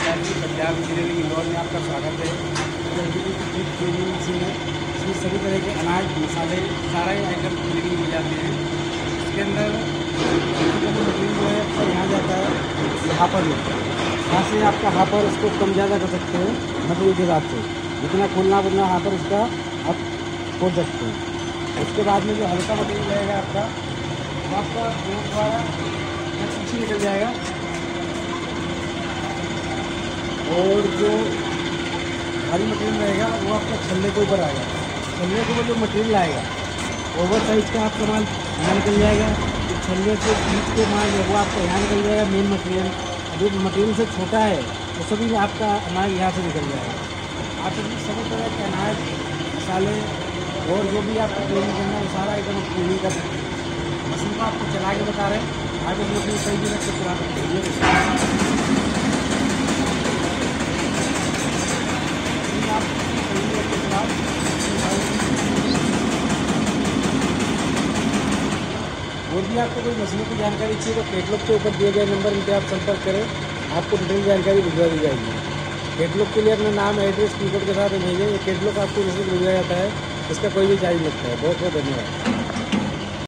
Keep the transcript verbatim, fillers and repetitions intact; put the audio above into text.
नमस्कार जी, पंजाब इंजीनियरिंग इंदौर में आपका स्वागत है। क्लीनिंग मशीन है, इसमें सभी तरह के अनाज, मसाले, सारे आइटम क्लीनिंग मिल जाते हैं। इसके अंदर मशीन जो है आपका यहाँ जाता है हापर में, यहाँ से आपका हापर इसको कम ज़्यादा कर सकते हैं मटेरियल के हिसाब से, जितना खोलना उतना हापर इसका आप खोल सकते हैं। उसके बाद में जो हल्का मटेरियल रहेगा आपका, वो आपका द्वारा पीछे निकल जाएगा, और जो भारी मटेरियल रहेगा वो आपका छल्ले के ऊपर आएगा। छल्ले के ऊपर जो मटेरियल आएगा ओवर साइज का आपका माल यहाँ निकल जाएगा। तो छल्ले के बीच के माल है वो आपका यहाँ निकल जाएगा मेन मटेरियल। जो मटेरियल से छोटा है वो सभी में आपका अनाज यहाँ से निकल जाएगा। आप सभी सभी तरह के अनाज, मसाले और जो भी आपको क्लीनिंग करना है वो सारा आइटम आप क्लीनिंग कर सकते हैं। मशीन को आपको चला के बता रहे हैं, आप इसमें अपनी सही जगह से चला सकते हैं। और भी आपको कोई मशीनों की जानकारी चाहिए तो कैटलॉग के ऊपर दिए गए नंबर इन पर आप संपर्क करें, आपको डिटेल जानकारी भिजवा दी जाएगी। कैटलॉग के लिए अपना नाम, एड्रेस, पिन कोड के साथ भेजें। ये कैटलॉग आपको मैसेज भिजवाया जाता है, इसका कोई भी चार्ज लगता है। बहुत बहुत धन्यवाद।